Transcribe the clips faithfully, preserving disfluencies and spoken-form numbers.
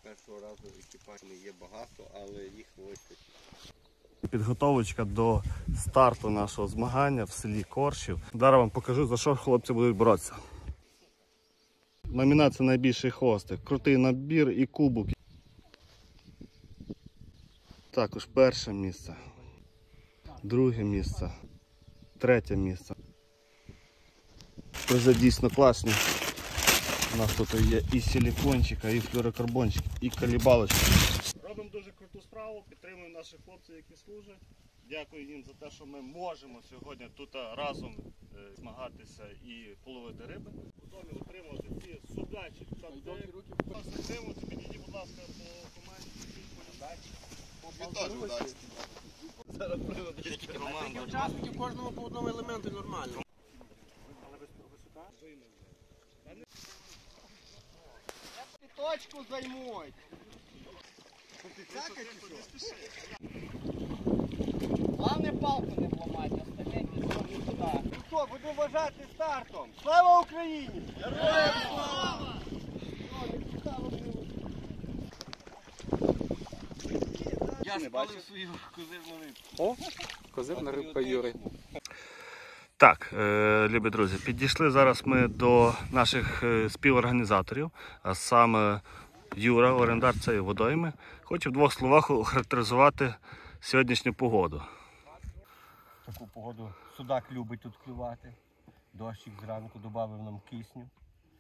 першого разу екіпажів є багато, але їх вистачить. Підготовочка до старту нашого змагання в селі Коршів. Зараз вам покажу, за що хлопці будуть боротися. Номінація найбільший хвостик, крутий набір і кубок. Також перше місце, друге місце, третє місце. Призи дійсно класні. У нас тут є і силікончика, і флюорокарбончик, і калібалочка. Робимо дуже круту справу, підтримуємо наших хлопців, які служать. Дякую їм за те, що ми можемо сьогодні тут разом змагатися і половити риби. Готові отримувати ці судачі. Підтримуйте, підійдіть, будь ласка, по команді. Віддачу, удачі. Зараз приводить команду. Учасників кожному по одному елементу нормально. Але висока? Точку займуть. Главне палку не вламати, остальне не зроблю туди. Ну що, буду вважати стартом. Слава Україні! Героям слава! Я спалив свою козирну рибку. О, козирна рибка Юри. Так, е, любі друзі, підійшли зараз ми до наших співорганізаторів, а саме Юра, орендар цієї водойми. Хочу в двох словах охарактеризувати сьогоднішню погоду. Таку погоду судак любить тут клювати. Дощик зранку додав нам кисню.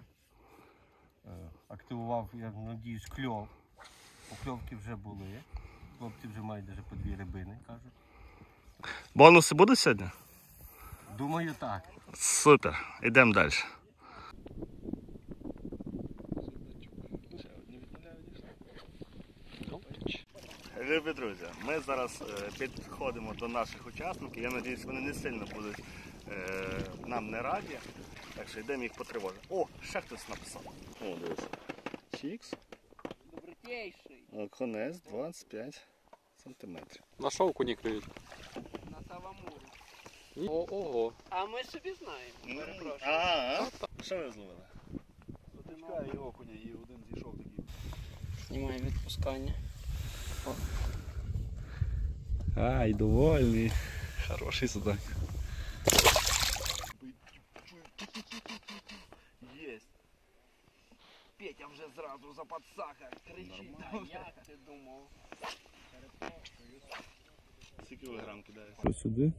Активував, я надіюсь, кльов. Покльовки вже були. Хлопці вже мають навіть по дві рибини, кажуть. Бонуси будуть сьогодні? Думаю, так. Супер, йдемо далі. Любі друзі, ми зараз підходимо до наших учасників. Я сподіваюся, вони не сильно будуть е, нам не раді. Так що йдемо їх потривожити. О, ще хтось написав. О, дивіться. Чікс. Добротейший. Конець двадцять п'ять сантиметрів. На що окуні клюють? На Савамуру. О, ого. А ми собі знаємо. Перепрошую. А, що ви зловили? І окуня, і один зійшов такий. Знімаю відпускання. Ай, довольний. Хороший судак. Єсть. Петя вже зразу за подсака кричить. Як ти думав? Скільки кілограм кидає? Ось сюди.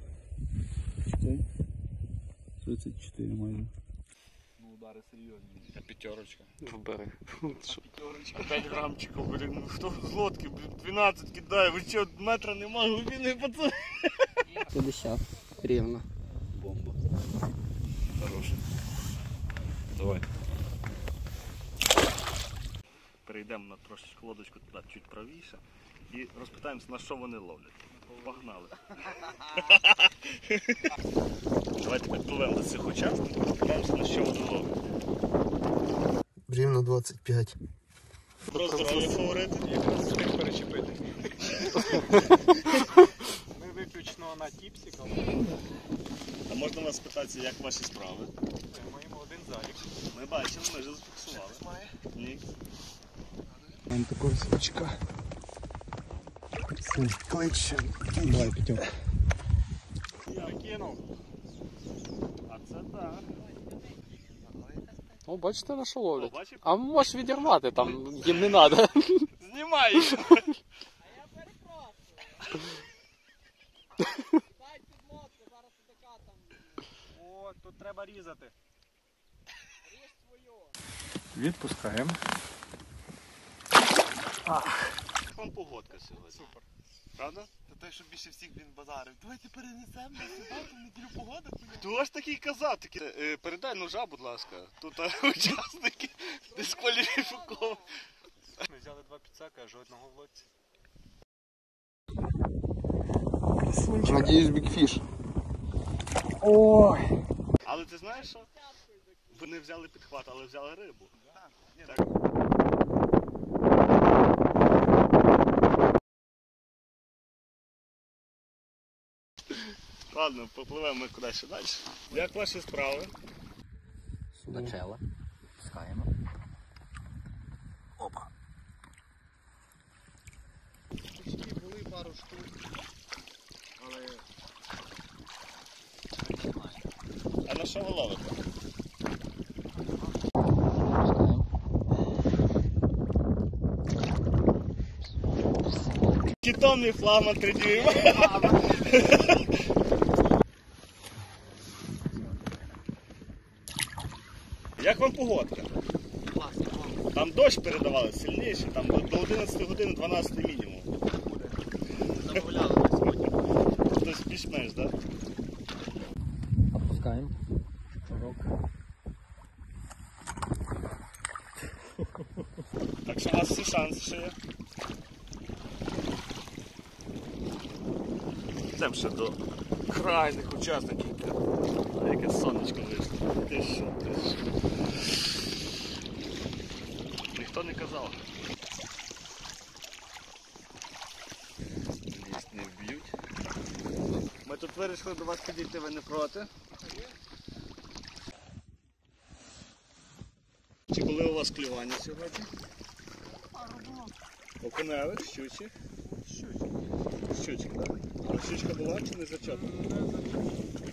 тридцять чотири майже. Ну удари серйозні. А п'ятерочка. В берег. П'ятерочка, п'ять грамчиків, блін. Ну хто з лодки, дванадцять кидає, ви що, метра нема, глибини, пацани. п'ятдесят. Рівно. Бомба. Хороший. Давай. Перейдемо на трошечки лодочку туди чуть правіше і розпитаємося, на що вони ловлять. Погнали. Давайте підпливемо до цих учасників, розпитаємося, на що вони ловлять. Рівно двадцять п'ять. Про здоров'я говорити. Якраз встиг перечепити. Ми виключно на тіпсиках. А можна вас спитати, як ваші справи? Маємо один залік. Ми бачимо, ми вже зафіксували. Ні. Там такого сучка. Клич. Давай, Петю. Накинув. А це так. О, бачите, на що ловлять? О, бачив? А можеш відірвати, там їм не треба. Знімай! О, тут треба різати. Відпускаємо. Вам погодка сьогодні. Супер. Правда? Та той, що більше всіх він базарив. Давайте перенесемо на сюди, в неділю погода. Хто ж такий казав? Такі, е, передай ножа, будь ласка. Тут а, учасники дискваліфіковані. Ми взяли два підсака, а жодного в лодці. Надіюсь, бікфіш. Але ти знаєш що? Ви не взяли підхват, але взяли рибу. Так. Ладно, попливемо ми кудись далі. Як ваші справи? Начало. Пускаємо. Опа. пару штук. Але А на що ви ловите? Китомний флагман три дюйма. Як вам погодка? Там дощ передавали сильніший, там до до одинадцятої години дванадцять мінімум. замовляли на сьогодні. Тобто більш-менш, так? Да? Опускаем. Так що у вас всі шанси ще є. Йдемо ще до крайних учасників. А яке сонечко вийшло. Ти що, ти що. Ніхто не казав. Ліс не вб'ють. Ми тут вирішили до вас підійти, ви не проти? Чи коли у вас клювання сьогодні? Окуневих, щучих? Щучих. Щучих, так? А щучка була чи не зачетна? Не зачем.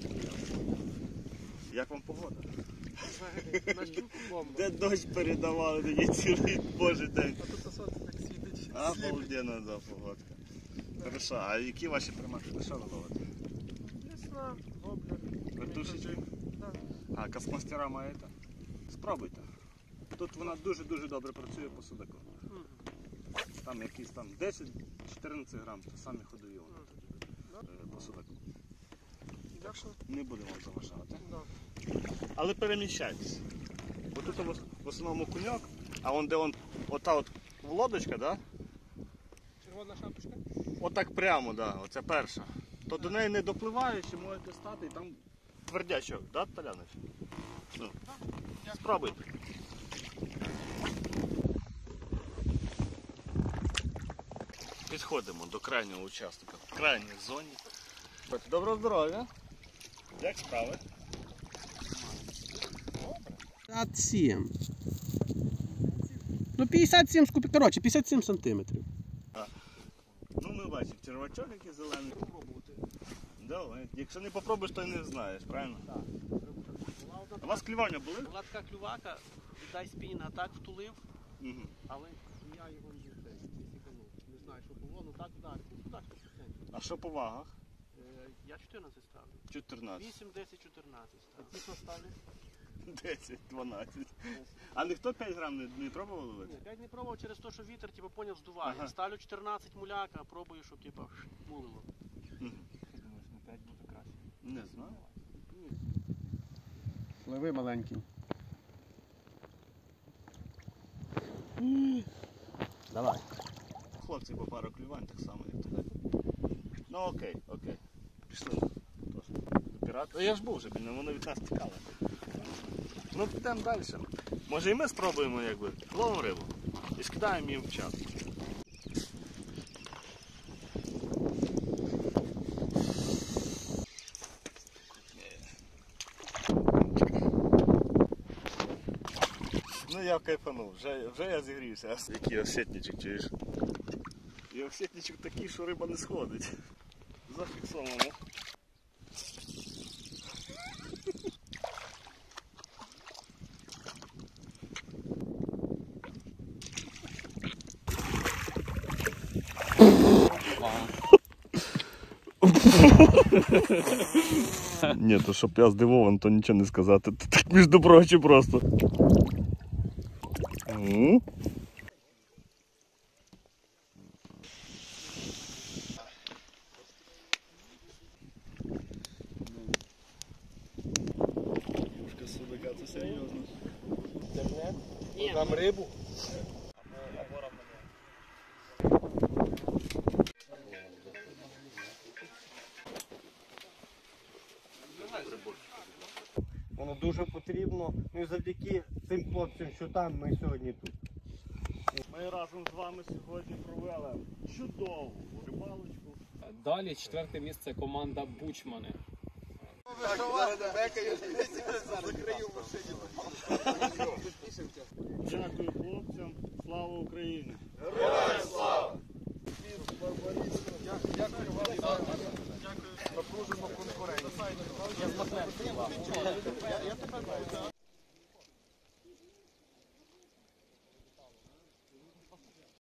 Як вам погода? На щуку бомба. Де дощ передавали, тоді цілий божий день. А тут сонце так світить. А, сліпить. полуденна, да, погодка. Хорошо, а які ваші приманки? На що ви ловите? Лісна, воблер. Картушечки? Так. А, каскмастера маєте? Спробуйте. Тут вона дуже-дуже добре працює по судаку. Мгм. Там якісь там десять-чотирнадцять грам, то самі ходові вони е, по судаку. Якщо? Не будемо вам заважати. Да. Але переміщайтесь. Бо тут в- в основному куньок, а вон де он, ота от лодочка, да? Червона шапочка? Отак прямо, да, оця перша. То до неї не допливаючи, можете стати і там твердячок, да, Толяныч? Ну, спробуйте. Підходимо до крайнього участка, в крайній зоні. Доброго здоров'я! Як справи? п'ятдесят сім. Ну, п'ятдесят сім, скупи- коротше, п'ятдесят сім сантиметрів. Ну, ми бачимо червачок, який зелений. Попробувати. Давай. Якщо не попробуєш, то й не знаєш, правильно? Так. У вас клювання були? Була така клювака, віддай спінінг, а так втулив, Угу. але я його не сіканув. Не знаю, що було, ну так вдарив. Ну, куди ж ти? А що по вагах? Е, Я чотирнадцять ставлю. чотирнадцять. вісім, десять, чотирнадцять ставлю. Ті, що ставлю? десять, дванадцять. А ніхто п'ять грам не, не пробував ловити? Ні, п'ять не пробував через те, що вітер, типу, поняв, здуває. Ага. Ставлю чотирнадцять муляка, а пробую, щоб, типу, мулило. Мгм. Думаєш, на п'ять буде краще. Не знаю. Пливи маленький. Давай. Хлопці по пару клювань так само, як туди. Ну окей, окей. Пішли. Тож, до пірата. Я ж був вже, блін, воно від нас тікало. Ну підемо далі. Може і ми спробуємо, якби, ловимо рибу і скидаємо їм в час. Ну я кайфанув, вже, вже я зігрівся. Який осетничок, чуєш? І осетничок такий, що риба не сходить. Зафіксовано. Ні, то щоб я здивований, то нічого не сказати. Так між прочим просто. М? Юшка судака, це серйозно. Там рибу. Воно дуже потрібно. Ну і завдяки цим хлопцям, що там, ми сьогодні тут. Ми разом з вами сьогодні провели чудову рибалочку. Далі четверте місце команда Бучмани. Дякую хлопцям. Слава Україні! Героям слава! Я, я тебе знаю.